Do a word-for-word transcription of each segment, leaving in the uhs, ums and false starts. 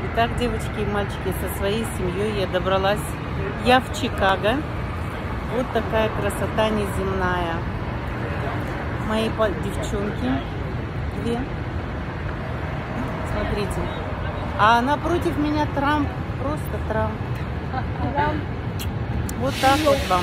Итак, девочки и мальчики, со своей семьей я добралась. Я в Чикаго. Вот такая красота неземная. Мои девчонки две. Смотрите. А напротив меня Трамп. Просто Трамп. Вот так вот вам.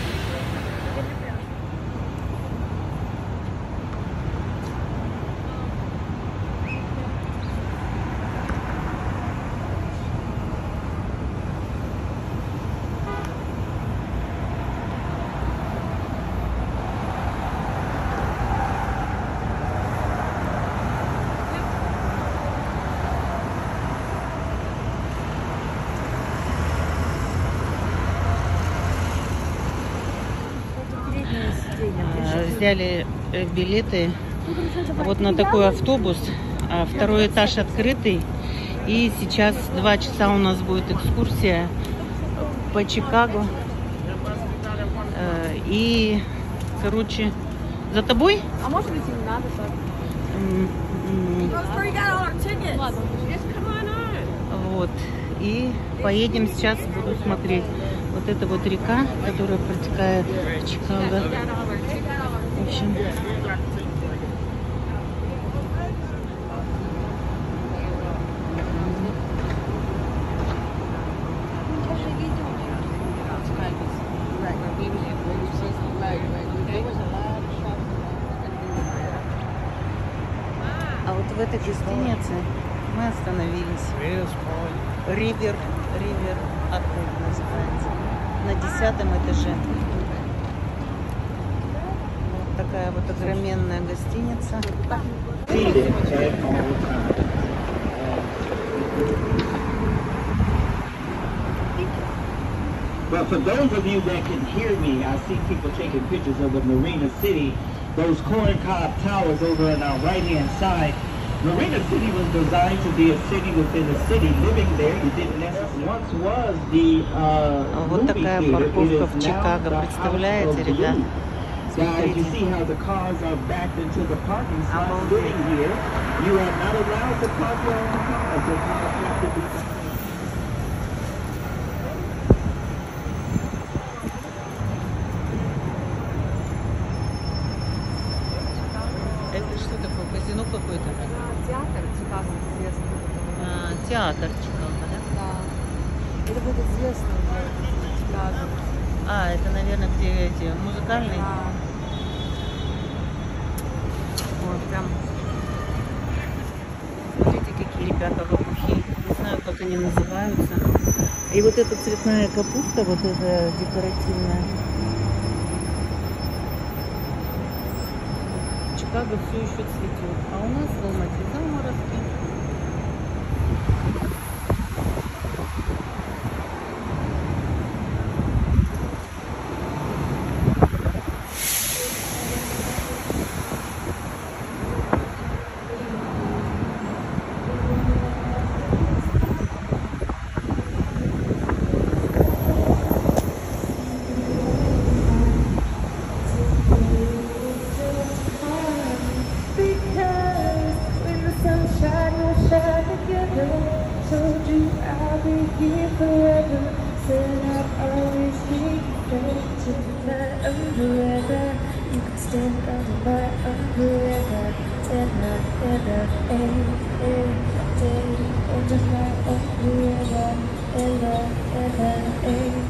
Взяли билеты вот на такой автобус. Второй этаж открытый. И сейчас два часа у нас будет экскурсия по Чикаго. И, короче, за тобой? А может быть и не надо так? Вот. И поедем сейчас, буду смотреть. Вот это вот река, которая протекает в Чикаго. В общем, а вот в этой гостинице мы остановились. Ривер, Ривер отель называется. На десятом этаже. Вот такая вот огроменная гостиница. But for those of you that can hear me, I see people taking pictures of the Marina City, those corncob towers over on our right-hand side. Marina City was designed to be a city within a city. Living there, you didn't necessarily. Once was the uh, вот такая парковка в Чикаго, представляете, ребят? Guys, you see how the cars are backed into the parking spot. Sitting here, you are not allowed to park your own cars. The cars have to be. Это что такое? Казино какой-то? Театр Чикаго известный. А, театр Чикаго, да? Да. Это будет известно в Чикаго. А, это, наверное, где эти музыкальные? Да. Вот прям. Смотрите, какие ребята лопухи. Не знаю, как они называются. И вот эта цветная капуста, вот эта декоративная. Чикаго все еще цветет. А у нас в Алмате заморозки. Told you I'll be here forever. Said I'd always be there to my umbrella. You can stand under my umbrella. Ever, ever, every, every day. Under my umbrella. Ever, ever, every.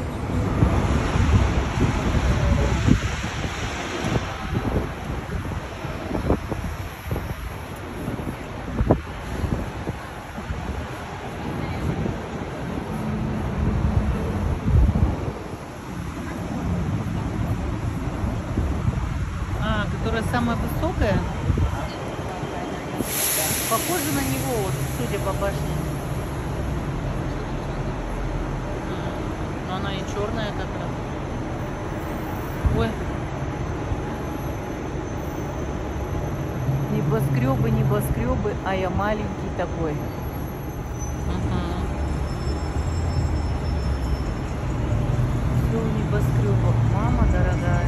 Которая самая высокая. Похоже на него, вот, судя по башне. Но она и черная как раз. Ой. Небоскребы, небоскребы, а я маленький такой. Угу. Все у небоскребов. Мама дорогая.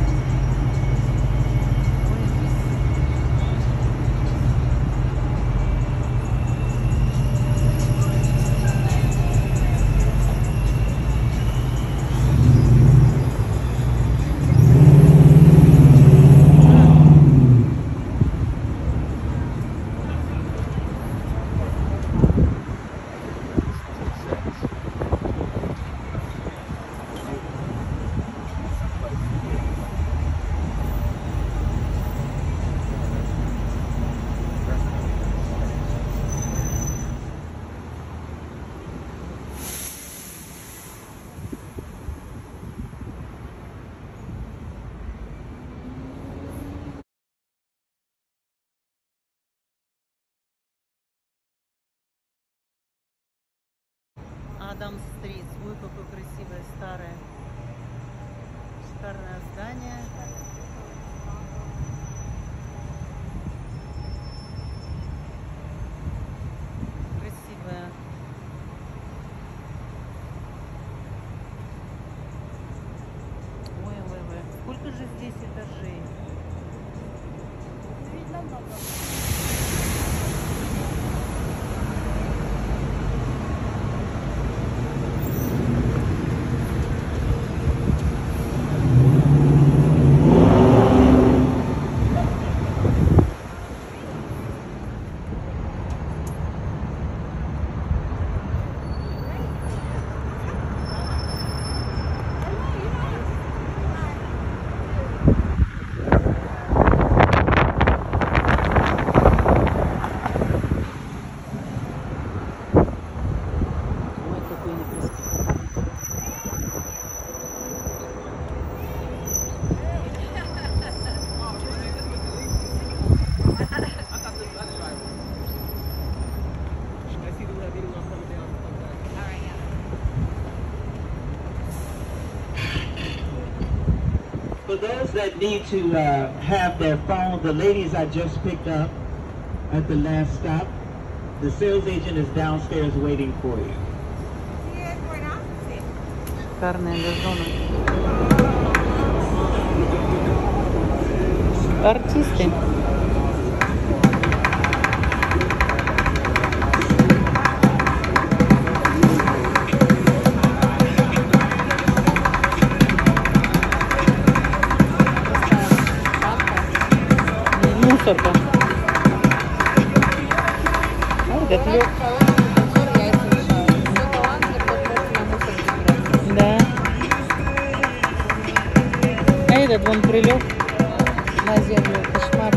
Адамс-стрит. Ой, какое красивое старое. Шикарное здание. Красивое. Ой, ой, ой. Сколько же здесь этажей? Видно много. Ой, какой некрасивый. For those that need to uh, have their phone, the ladies I just picked up at the last stop, the sales agent is downstairs waiting for you. Шикарные газоны. Артисты. Мусорка. А, этот лёг. Да. А этот вон прилег на землю. Кошмар.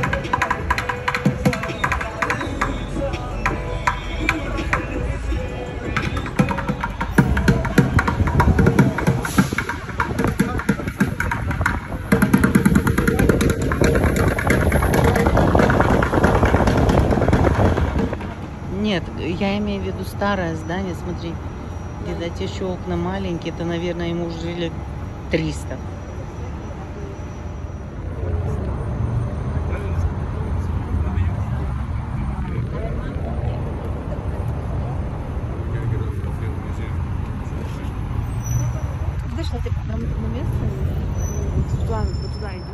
Нет, я имею в виду старое здание, смотри, видать еще окна маленькие, это, наверное, ему уже жили триста. Знаешь, что ты на место? Вот туда, вот туда иди.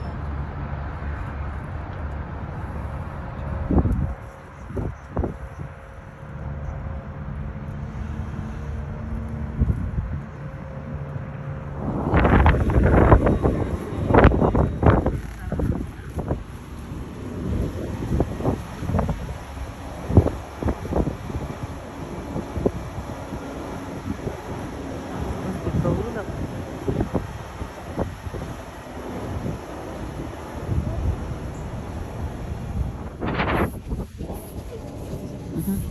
Колодок. Мгм.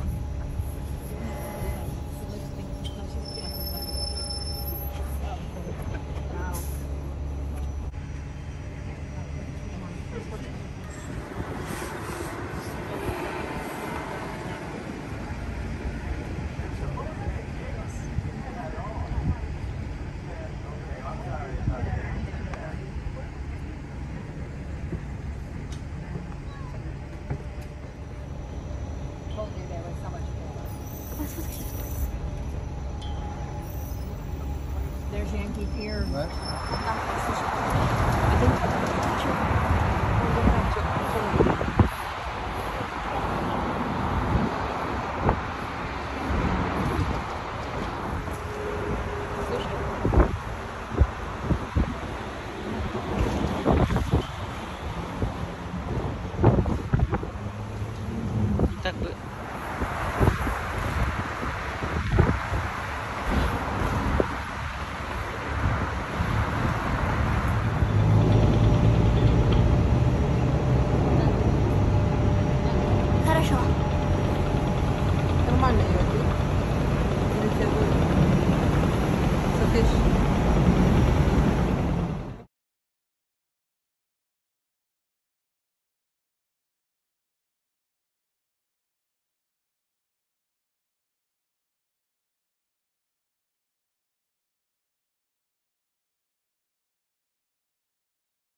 There's Yankee Pier. What? Так бы